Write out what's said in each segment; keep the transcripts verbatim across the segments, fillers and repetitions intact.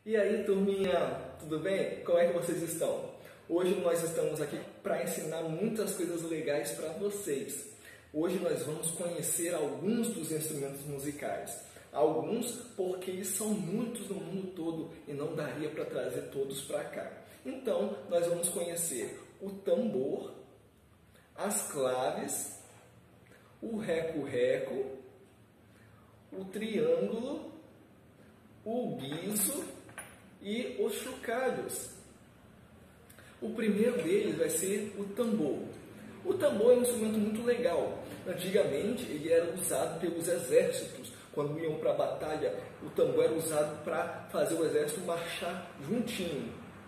E aí, turminha, tudo bem? Como é que vocês estão? Hoje nós estamos aqui para ensinar muitas coisas legais para vocês. Hoje nós vamos conhecer alguns dos instrumentos musicais. Alguns porque eles são muitos no mundo todo e não daria para trazer todos para cá. Então, nós vamos conhecer o tambor, as claves, o reco-reco, o triângulo, o guizo e os chocalhos. O primeiro deles vai ser o tambor. O tambor é um instrumento muito legal. Antigamente ele era usado pelos exércitos. Quando iam para a batalha, o tambor era usado para fazer o exército marchar juntinho.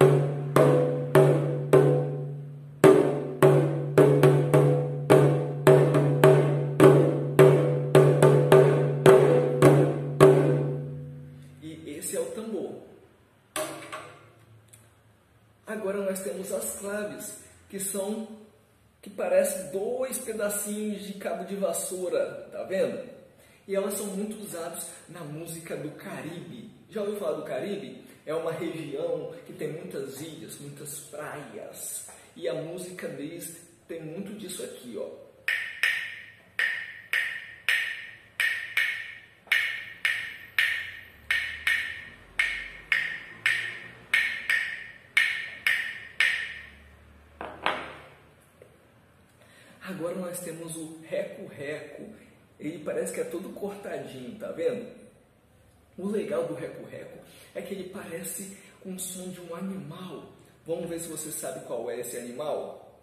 E esse é o tambor. Agora nós temos as claves, que são que parecem dois pedacinhos de cabo de vassoura, tá vendo? E elas são muito usadas na música do Caribe. Já ouviu falar do Caribe? É uma região que tem muitas ilhas, muitas praias. E a música deles tem muito disso aqui, ó. Agora nós temos o reco-reco. Ele parece que é todo cortadinho, tá vendo? O legal do reco-reco é que ele parece com o som de um animal. Vamos ver se você sabe qual é esse animal?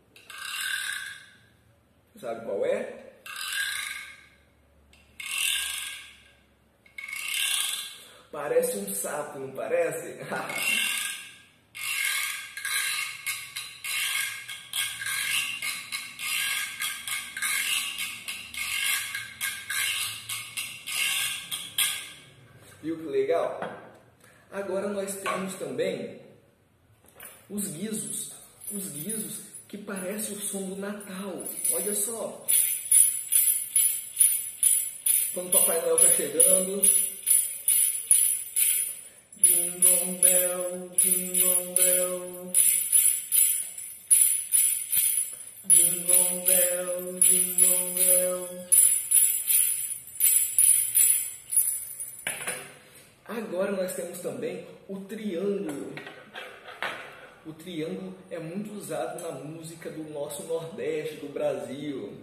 Sabe qual é? Parece um sapo, não parece? Viu que legal? Agora nós temos também os guizos. Os guizos que parecem o som do Natal. Olha só. Quando o Papai Noel está chegando. Jingle bell, jingle bell. Jingle bell, jingle bell. Agora nós temos também o triângulo. O triângulo é muito usado na música do nosso Nordeste, do Brasil.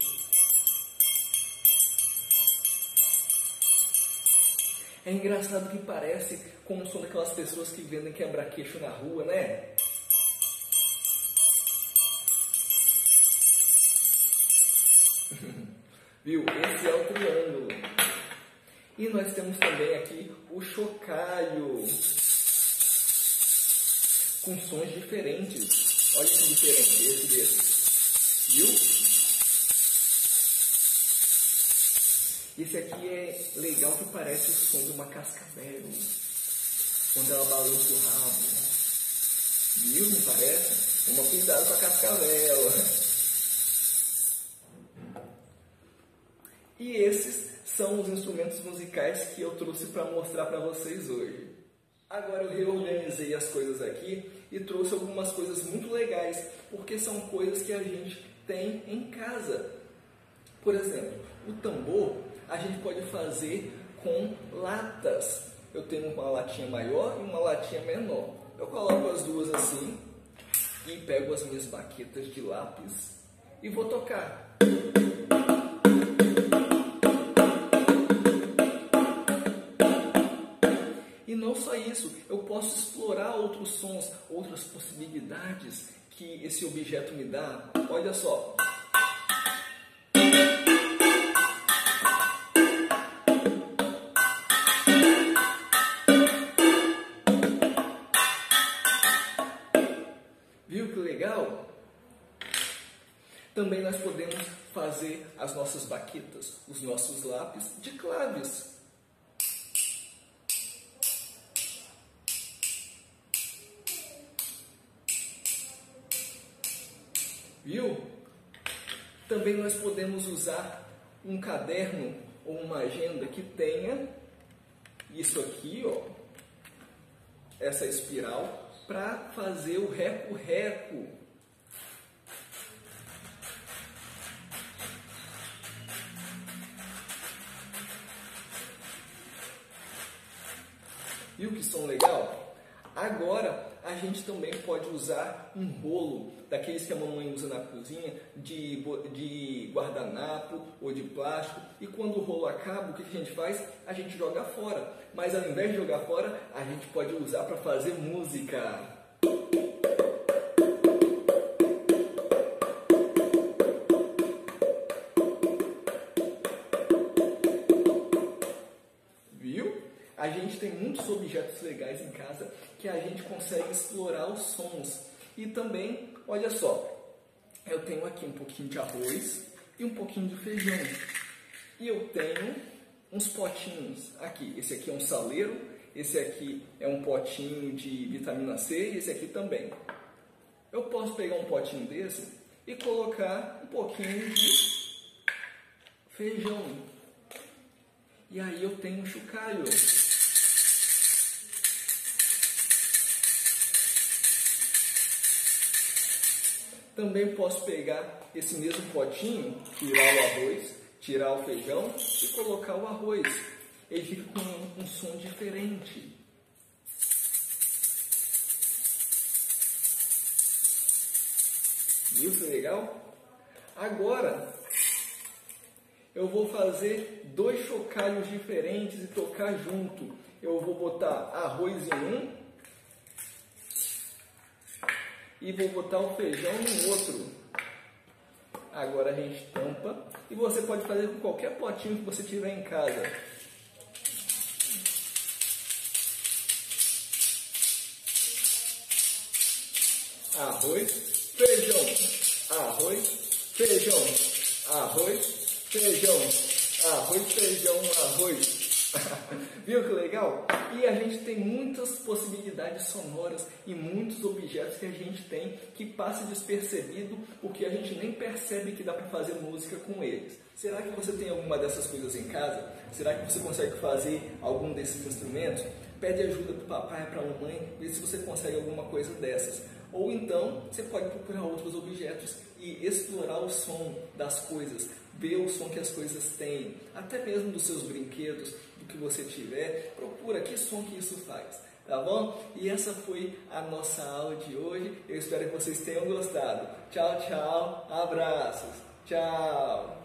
É engraçado que parece como são daquelas pessoas que vendem quebra-queixo na rua, né? Viu? Esse é o triângulo. E nós temos também aqui o chocalho, com sons diferentes. Olha que diferente esse desse. Viu? Esse aqui é legal que parece o som de uma cascavel, quando ela balança o rabo. Viu? Não parece? Toma cuidado com a cascavel. E esses são os instrumentos musicais que eu trouxe para mostrar para vocês hoje. Agora eu reorganizei as coisas aqui e trouxe algumas coisas muito legais, porque são coisas que a gente tem em casa. Por exemplo, o tambor a gente pode fazer com latas. Eu tenho uma latinha maior e uma latinha menor. Eu coloco as duas assim e pego as minhas baquetas de lápis e vou tocar. E não só isso, eu posso explorar outros sons, outras possibilidades que esse objeto me dá. Olha só. Viu que legal? Também nós podemos fazer as nossas baquetas, os nossos lápis de claves. Viu? Também nós podemos usar um caderno ou uma agenda que tenha isso aqui, ó, essa espiral para fazer o reco-reco. Viu que som legal? Agora a gente também pode usar um rolo, daqueles que a mamãe usa na cozinha, de, de guardanapo ou de plástico. E quando o rolo acaba, o que a gente faz? A gente joga fora. Mas ao invés de jogar fora, a gente pode usar para fazer música. A gente tem muitos objetos legais em casa que a gente consegue explorar os sons. E também, olha só, eu tenho aqui um pouquinho de arroz e um pouquinho de feijão. E eu tenho uns potinhos aqui. Esse aqui é um saleiro, esse aqui é um potinho de vitamina C e esse aqui também. Eu posso pegar um potinho desse e colocar um pouquinho de feijão. E aí eu tenho um chocalho. Também posso pegar esse mesmo potinho, tirar o arroz, tirar o feijão e colocar o arroz. Ele fica com um, um som diferente. Viu que legal? Agora, eu vou fazer dois chocalhos diferentes e tocar junto. Eu vou botar arroz em um e vou botar o feijão no outro. Agora a gente tampa e você pode fazer com qualquer potinho que você tiver em casa. Arroz, feijão, arroz, feijão, arroz, feijão, arroz, feijão, arroz. Viu que legal? E a gente tem muitas possibilidades sonoras e muitos objetos que a gente tem que passa despercebido porque a gente nem percebe que dá para fazer música com eles. Será que você tem alguma dessas coisas em casa? Será que você consegue fazer algum desses instrumentos? Pede ajuda para o papai, para a mamãe, vê se você consegue alguma coisa dessas. Ou então, você pode procurar outros objetos e explorar o som das coisas, ver o som que as coisas têm, até mesmo dos seus brinquedos, do que você tiver, procura que som que isso faz, tá bom? E essa foi a nossa aula de hoje, eu espero que vocês tenham gostado. Tchau, tchau, abraços, tchau!